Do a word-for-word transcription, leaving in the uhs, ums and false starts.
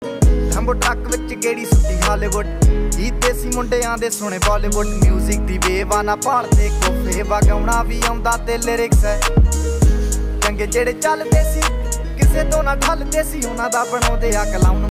ਲੰਬੋ truck ਵਿੱਚ ਗੇੜੀ ਸੁੱਟੀ Hollywood ਜੀ ਦੇਸੀ ਮੁੰਡਿਆਂ ਦੇ ਸੁਣੇ ਬਾਲੀਵੁੱਡ ਮਿਊਜ਼ਿਕ ਦੀ ਵੇਵ ਆ ਨਾ ਭਾਲਦੇ ਕੋਫੇ ਵਗਾਉਣਾ ਵੀ ਆਉਂਦਾ ਤੇ ਲਿਰਿਕਸ ਹੈ ਚੰਗੇ ਜਿਹੜੇ ਚੱਲਦੇ ਸੀ ਕਿਸੇ ਤੋਂ ਨਾ ਢਲਦੇ ਸੀ ਉਹਨਾਂ ਦਾ ਬਣਾਉਂਦੇ ਆ ਕਲਾਉਣ